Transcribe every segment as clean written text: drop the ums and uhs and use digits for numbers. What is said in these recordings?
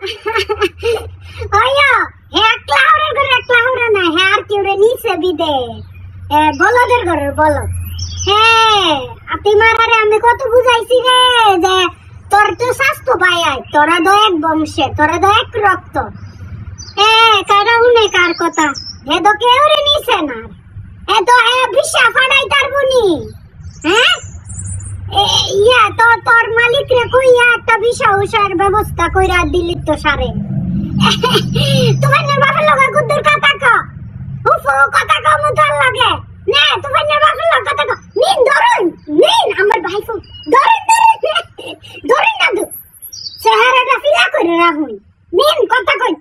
ওয়া হে ক্লাউরের ঘরে ক্লাউরা না হে আর কি রে নিছে বিদে বলদের ঘরের বলদ হ্যাঁ আতিমারে আমি কত বুঝাইছি রে যে তোর তো স্বাস্থ্য ভাই আই তোরা তো এক বংশে তোরা তো এক রক্ত কারা উনে কার কথা হে তো কেউ রে নিছে না এ তো হে বিশা ফাড়াই তারবনি হ্যাঁ ইয়া তো তোর মালিক রে কইয়া একটা বিশা উষার ব্যবস্থা কইরা দিলি তো সারে তোমার না বাবার লগা গুদ্দুর কথা কও উফ কথা কও মতো লাগে না তোমার না বাবার লগা কথা কও নিন ধরুন নিন আমার ভাইফু ধরুন ধরুন না দু চেহারাটা ফিলা করে রাখুন নিন কথা কই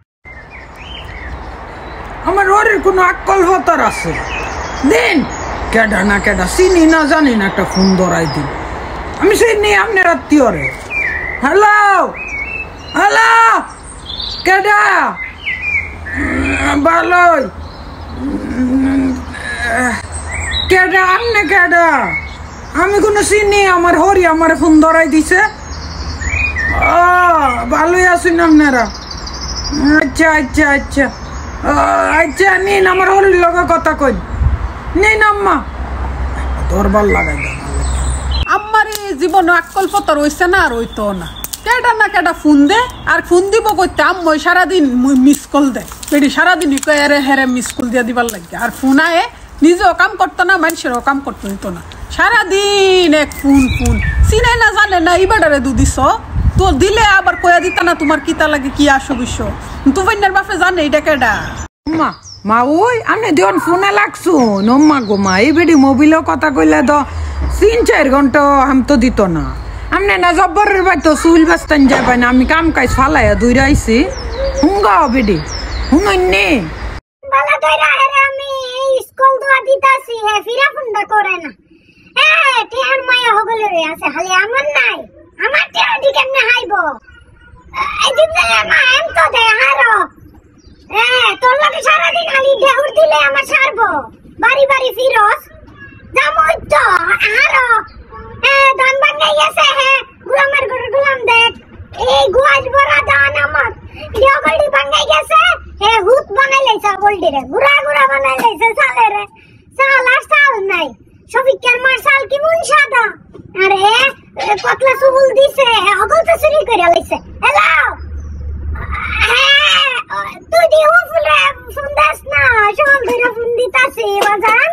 আমার ওরের কোনো আক্কল হতার আছে দিন কেডা না কেডা চিনি না জানি না একটা ফোন ধরাই দিন আমি সেই নিয়ে আপনার আত্মীয় রে হ্যালো হ্যালো কেডা ভালোই কেডা আমনে কেডা আমি কোনো চিনি আমার হরি আমার ফোন ধরাই দিছে ভালোই আছেন আপনারা আচ্ছা আচ্ছা আচ্ছা আচ্ছা নিন আমার হরির লগে কথা কই নিন আম্মা দরবার লাগাই দেন আমার এই জীবনে আক্কল পতর হইছে না আর হইতো না কেডা না কেডা ফোন দে আর ফোন দিব কইতে আম্মই সারাদিন মিস কল দে পেডি সারাদিনই কয়ে হেরে মিস কল দিয়া দিবার লাগে আর ফোন আয়ে নিজেও কাম করতো না মানুষেরও কাম করতে হইতো না সারাদিন এক ফোন ফোন চিনে না জানে না ইবাডারে দু দিছ তো দিলে আবার কয়া দিতা না তোমার কিতা লাগে কি আসো বিশ্ব তুফাইনার বাপে জানে এটা কেডা মা মা ওই আমি দিন ফোনে লাগছু নম্মা গো মা এই বেডি মোবিলও কথা কইলে তো 3-4 ঘন্টা হাম তো দিত না আমনে না জব্বরের বাই তো চুল বাস্তান যাবে না আমি কাম কাজ ফালাইয়া দুই রাইছি হুঙ্গা বেডি হুঙ্গনে বালা দইরা হেরে আমি স্কুল দোয়া দিতাছি হে ফিরা ফোনটা করে না টিয়ার মায়া হগলে রে আছে খালি আমার নাই আমার টিয়ার দি কেমনে হাইবো এই দিন মা এম তো দে হারো তোর লাগে সারাদিন খালি দেহুর দিলে আমার সারবো বাড়ি বাড়ি ফিরোস জামই তো হারো ধান ভাঙাই গেছে গুলামের ঘরে গুলাম দেখ এই গুয়াজ বড়া ধান আমার ডিওগলডি ভাঙাই গেছে হুত বানাই লাইছে গোলডি রে গুড়া গুড়া বানাই লাইছে সালে রে সাল আর সাল নাই শফিকের মার সাল কি মন সাদা আরে কতলা সুবুল দিছে অগল তো চুরি করে লাইছে হ্যালো তুই দি ফুলে সুন্দর না সকাল ধরে ফোন দিতাছি বাজান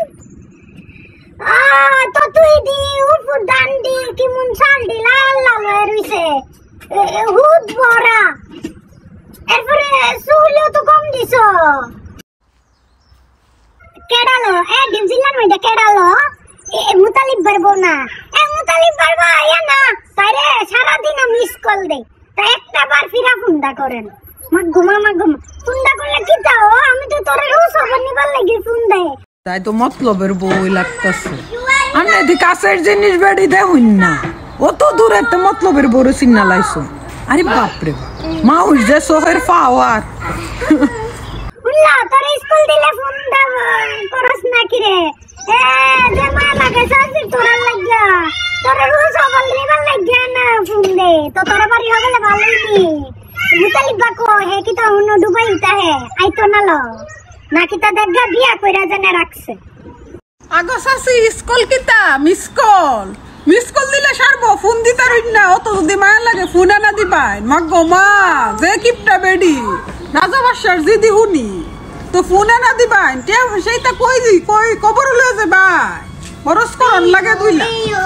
তো তুই দি ফুল ডান্ডি কি মন সাল দি লাল লাল হইছে হুত বড়া এরপরে সুলো তো কম দিছো কেডালো ডিম জিল্লার মধ্যে কেডালো মুতালিব পারবো না মুতালিব পারবো না তাইরে সারাদিন মিস কল দে তা একটা বার ফিরা ফোনটা করেন মাগুমা ফোনটা করলে কি তাও আমি তো তোরে রোজ খবর নিবার লাগি ফোন দে তাই তো মতলবের বই লাগতেছে আমি এদি কাছের জিনিস বেড়ি দেহুন না অত দূরে তো মতলবের বড় চিন্না লাইছো আরে বাপরে মাউস যে সোহের পাওয়ার উল্লা তোর স্কুল দিলে ফোন দাও করস না কি রে যে মা লাগে সাজি তোরা লাগা তোরা রোজ খবর নিবার লাগা না ফোন দে তো তোরা বাড়ি হলে ভালোই নি মুতালিব বাকো হে কি তো অন্য ডুবাইতা হে আইতো না লো নাকি তা দেখা বিয়া কইরা জানে রাখছে আগো সাসি স্কুল কিতা মিস কল দিলে সারবো ফোন দিতে রইন না অত যদি মায়া লাগে ফোন না দিবাই মাগো মা যে কিপটা বেডি রাজা বাসার জিদি হুনি তো ফোন না দিবাই টিয়া সেইটা কই কবর লয়ে যাবাই বরস করন লাগে দুইলা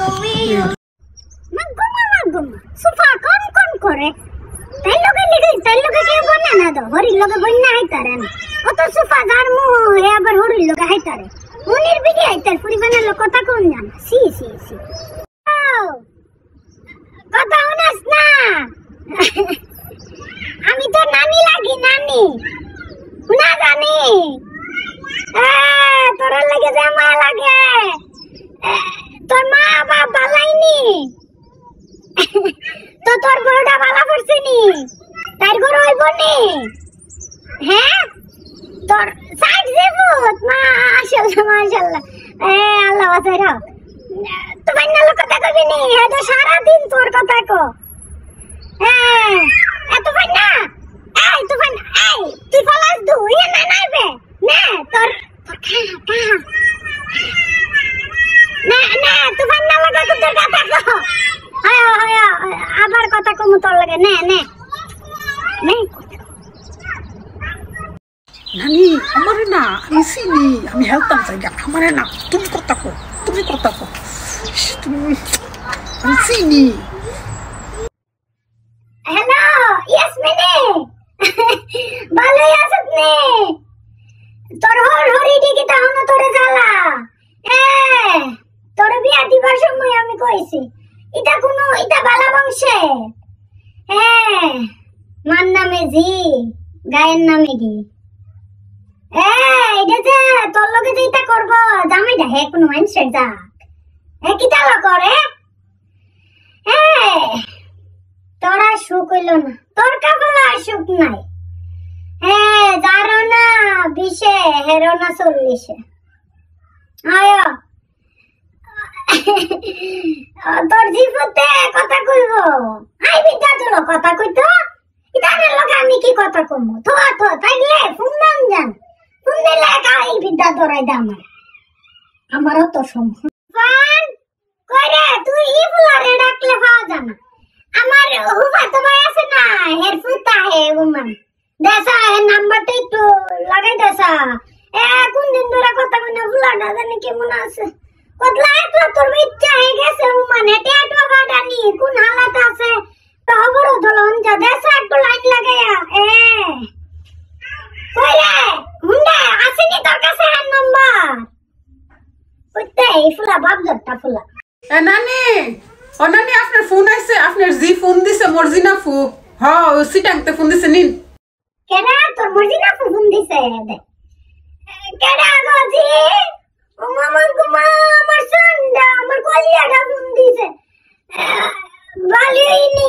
মাগো সুফা কোন করে তাই লগে কে বন্যা না দো হরির লগে বন্যা হাইতারে না অত সুফা যার মুহ হে আবার হরির লগে হাইতারে মনির বিডি হাইতার পরিবারের লোক কথা কোন জানা সি কথা হনাস না আমি তো নানি লাগি নানি না জানি তোর লাগে জামা লাগে তোর মা বাবা লাইনি তো তোর গরুটা ভালো করছে নি তার গরু হইব নি তোর সাইড দেবুত মাশাআল্লাহ আল্লাহ বাঁচাই রাখ তো বাইনাল কথা কবি নি তো সারা দিন তোর কথা কো এত বাইনা আমি চিনি আমি হেলতাম জায়গা আমারে না তুমি কথা কো তুমি কথা কো আমি চিনি হ্যালো ইয়াসমিনে ভালো আছিস নে তোর হরি ডিকি তাহলে তোরে জ্বালা তোর বিয়া দিবার সময় আমি কইছি এটা বালা বংশে মান নামে জি গায়ের নামে কি এটা যে তোর লগে যেটা করব জামাইটা হে কোনো মানুষের যাক কি তালা করে তোরা সুখ হইল না তোর কাপলা সুখ নাই যারো না 20 হেরো না 40 আয় তোর জীবতে কথা কইব আই বিদ্যা তোর কথা কইতো ইদানের লগে আমি কি কথা কইব তো তাইলে ফোন নাম জান ফোন দিলে কাই বিদ্যা তোরাই দাম আমারও তো সম্মান কইরে তুই ই ফুলারে ডাকলে পাওয়া জানা আমার হুবা তো ভাই আছে না হের ফুতা হে উমান দেসা হে নাম্বারটা একটু লাগাই দেসা কোন দিন ধরে কথা কইনা ফুলাটা জানি কেমন আছে কতলা একলা তোর ইচ্ছা হয়ে গেছে উমানে টেটো বাডানি কোন হালাত আছে তো খবর ধলন যা দেসা একটু লাইন লাগায়া কইরে হুন্ডা আসেনি তোর কাছে আর নাম্বার কইতে এই ফুলা বাপ জটটা ফুলা নানি ও নানি আপনার ফোন আইছে আপনার জি ফোন দিছে মর্জিনা ফু ও সিটাংতে ফোন দিছে নিন কেডা তোর মর্জিনা ফু ফোন দিছে দে কেডা গো জি ও মামা গুমা আমার সন্ডা আমার কলিয়াটা ফোন দিছে ভালোই নি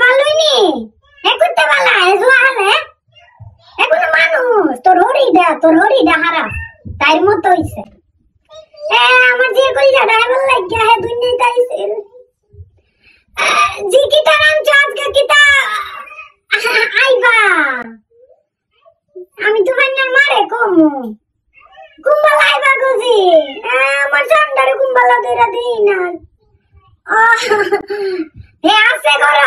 করতে বালা জোয়ালে এখন মানুষ তোর হরিডা হারা তাই মত হইছে আমার যে কলিয়াটা ভাল লাগিয়া হে দুনিয়া তাইছে জি কিটা নাম আজকে কিটা আইবা আমি তো ভান্নার মারে কমু কুম্বালা আইবা গুজি আমার জানদারে কুম্বালা দইরা দেই না হে আছে করো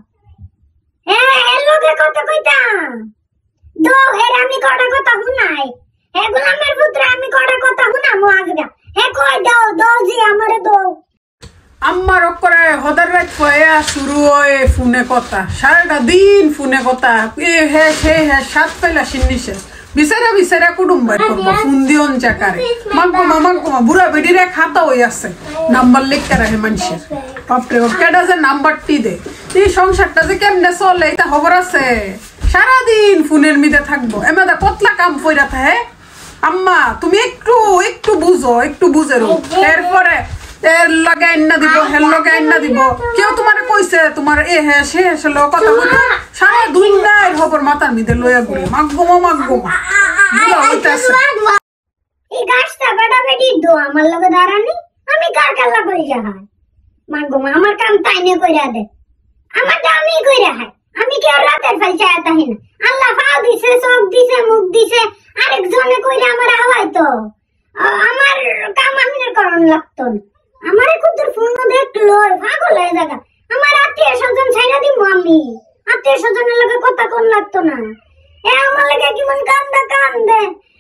এর লগে কত কইতা দো হের আমি কটা কথা শুনাই হে গোলামের পুত্র আমি কটা কথা শুনামু আজগা হে কই দাও জি আমারে দাও আমার করে হদার রাত পয়া শুরু হয় ফোনে কথা সারাটা দিন ফোনে কথা হে সাত পেলা সিন্নিসে বিচারা কুটুম্বাই করবো ফোন দিওন চাকারে মাগমা বুড়া বেডিরে খাতা হই আছে নাম্বার লিখতে রাখে মানুষের বাপরে কেডা যে নাম্বারটি দে এই সংসারটা যে কেমনে চলে এটা খবর আছে সারাদিন ফোনের মিদে থাকবো এমাদা কতলা কাম কইরা থাকে আম্মা তুমি একটু বুঝে রো এরপরে এর লগে আইনা দিব হের লগে আইনা দিব কেউ তোমারে কইছে তোমার সে লোক কথা বলতে সারা দুনিয়ার খবর মাথার মিদে লইয়া ঘুরে মাগগোমা বুড়া হইতাছে এই গাছটা বেটা বেটি দো আমার লগে দাঁড়ানি আমি কার কাল্লা করি যাহাই মাগগোমা আমার কাম তাইনে কইরা দে আমার দামি কইরা হয় আমি কি আর রাতের ফেল চাইতা হিনা আল্লাহ ফাও দিছে চোখ দিছে মুখ দিছে আরেকজনে কইরা আমার হাওয়াইতো আমার কাম আমি করন লাগতো না আমারে কুতুর ফোন দেখলো পাগল হয়ে যাগা আমার আত্মীয় স্বজন ছাইরা দিমু আমি আত্মীয় স্বজনের লগে কথা কোন লাগতো না আমার লাগে কি মন কান্দে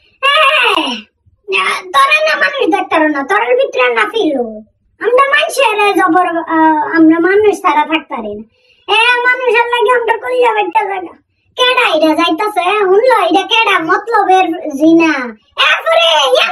তোরা না মানুষ দেখতার না তোর ভিতরে না ফিল আমরা মানুষের জবর আমরা মানুষ তারা থাকতারি না মানুষের লাগে আমরা কলিয়া বাইটা জায়গা কেডা এটা যাইতাছে হুনলো এটা কেডা মতলবের জিনা এরপরে